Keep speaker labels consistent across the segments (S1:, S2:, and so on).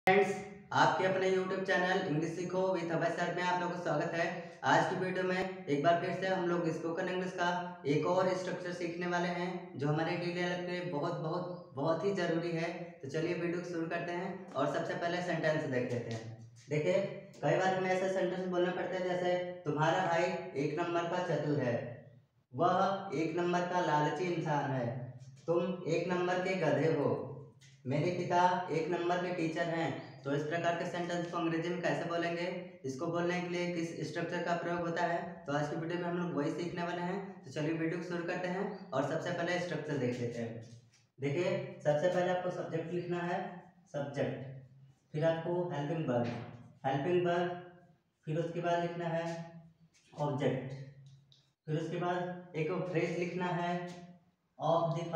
S1: Friends, आपके अपने YouTube channel English सीखो विद अभय सर में आप लोगों का स्वागत है। आज की वीडियो में एक बार फिर से हम लोग स्पोकन इंग्लिश का एक और स्ट्रक्चर सीखने वाले हैं जो हमारे डेली लाइफ के लिए बहुत बहुत बहुत ही ज़रूरी है। तो चलिए वीडियो शुरू करते हैं और सबसे पहले सेंटेंस देख लेते हैं। देखिए, कई बार हमें ऐसे सेंटेंस बोलना पड़ता है जैसे तुम्हारा भाई एक नंबर का चतुर है, वह एक नंबर का लालची इंसान है, तुम एक नंबर के गधे हो, मेरे पिता एक नंबर के टीचर हैं। तो इस प्रकार के सेंटेंस को अंग्रेजी में कैसे बोलेंगे, इसको बोलने के लिए किस स्ट्रक्चर का प्रयोग होता है, तो आज की वीडियो में हम लोग वही सीखने वाले हैं। तो चलिए वीडियो को शुरू करते हैं और सबसे पहले स्ट्रक्चर देख लेते हैं। देखिए, सबसे पहले आपको सब्जेक्ट लिखना है, सब्जेक्ट, फिर आपको हेल्पिंग वर्ब, फिर उसके बाद लिखना है ऑब्जेक्ट, फिर उसके बाद एक फ्रेज लिखना है ऑफ द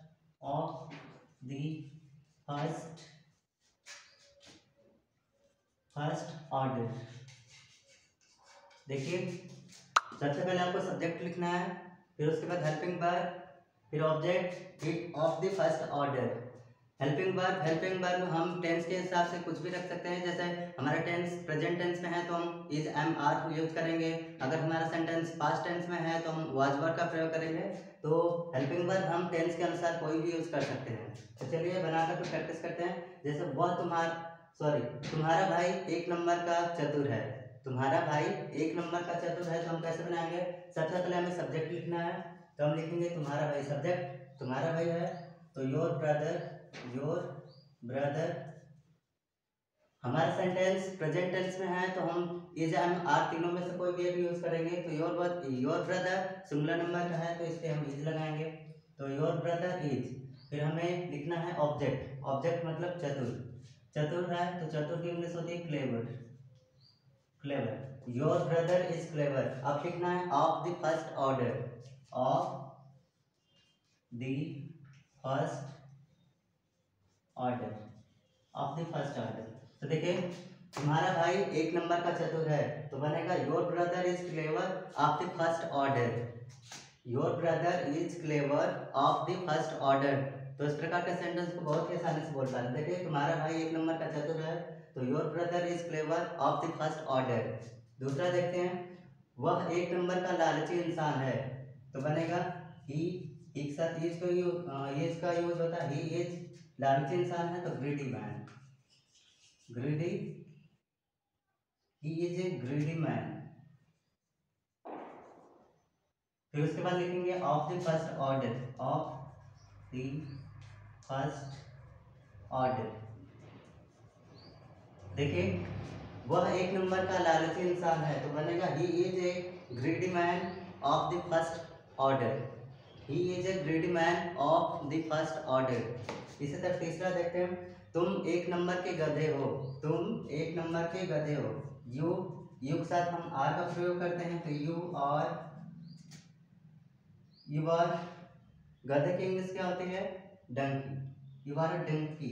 S1: फर्स्ट ऑर्डर। देखिए, सबसे पहले आपको सब्जेक्ट लिखना है, फिर उसके बाद हेल्पिंग वर्ब, फिर ऑब्जेक्ट, फिर of the first order. Helping verb हम टेंस के हिसाब से कुछ भी रख सकते हैं। जैसे हमारा टेंस प्रेजेंट टेंस में है तो हम इज एम आर यूज करेंगे। अगर हमारा सेंटेंस पास्ट टेंस में है तो हम वाज वर का प्रयोग करेंगे। तो हेल्पिंग वर्ब हम टेंस के अनुसार कोई भी यूज कर सकते हैं। तो चलिए बनाकर तो प्रैक्टिस करते हैं। जैसे वह तुम्हारा भाई एक नंबर का चतुर है। तुम्हारा भाई एक नंबर का चतुर है तो हम कैसे बनाएंगे, सबसे पहले हमें सब्जेक्ट लिखना है। तो हम लिखेंगे तुम्हारा भाई, सब्जेक्ट तुम्हारा भाई है तो योर ब्रदर। हमारा सेंटेंस प्रेजेंट टेंस में है तो हम इज एंड आर तीनों में से कोई भी एक यूज करेंगे। तो योर ब्रदर सिंगुलर नंबर का है तो इसलिए हम इज लगाएंगे। तो योर ब्रदर इज। फिर हमें लिखना है ऑब्जेक्ट मतलब चतुर है तो चतुर की इंग्लिश होती है clever. Your brother is clever. अब लिखना है ऑफ द फर्स्ट ऑर्डर तो देखिए, तुम्हारा भाई एक नंबर का चतुर है तो बनेगा your brother is clever of the first order. तो इस प्रकार के सेंटेंस को बहुत ही आसानी से बोल पा रहे हैं। देखिए, तुम्हारा भाई एक नंबर का चतुर है तो your brother is clever of the first order. दूसरा देखते हैं, वह एक नंबर का लालची इंसान है तो बनेगा ही के साथ इज का यूज होता है। ही इज लालची इंसान है तो he is a greedy man. फिर उसके बाद लिखेंगे ऑफ द फर्स्ट ऑर्डर। देखिए, वह एक नंबर का लालची इंसान है तो बनेगा he is a greedy man of the first order. इसी तरह तीसरा देखते हैं, तुम एक नंबर के गधे हो। यू के साथ हम आर का प्रयोग करते हैं तो यू आर। गधे की इंग्लिश क्या होती है, donkey. You are a donkey.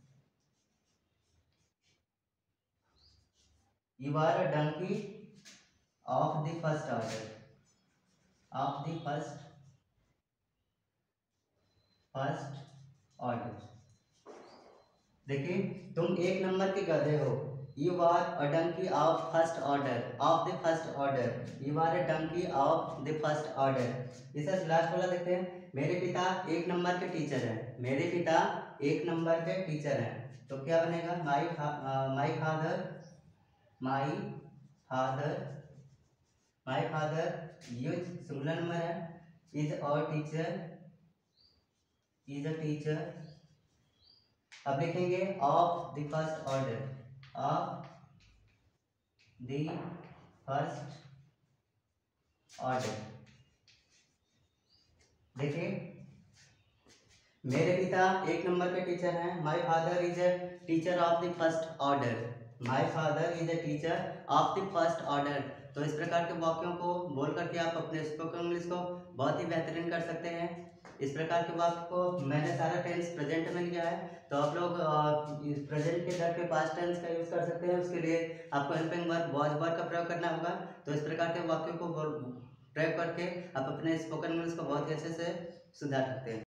S1: You are a donkey of the first order. देखिए, तुम एक नंबर के गधे हो। You are a donkey of the first order. इसे लास्ट वाला देखते हैं, मेरे पिता एक नंबर के टीचर हैं। तो क्या बनेगा, my father use singular number है, इज अ टीचर। अब लिखेंगे ऑफ द फर्स्ट ऑर्डर। देखिए, मेरे पिता एक नंबर के टीचर हैं। My father is a teacher of the first order. तो इस प्रकार के वाक्यों को बोल करके आप अपने स्पोकन इंग्लिश को बहुत ही बेहतरीन कर सकते हैं। इस प्रकार के वाक्य को मैंने सारा टेंस प्रेजेंट में लिया है तो आप लोग प्रेजेंट के जगह पे पास्ट टेंस का यूज कर सकते हैं। उसके लिए आपको हेल्पिंग वर्ब वाज वर्ब का प्रयोग करना होगा। तो इस प्रकार के वाक्यों को प्रयोग करके आप अपने स्पोकन इंग्लिश को बहुत ही अच्छे से सुधार सकते हैं।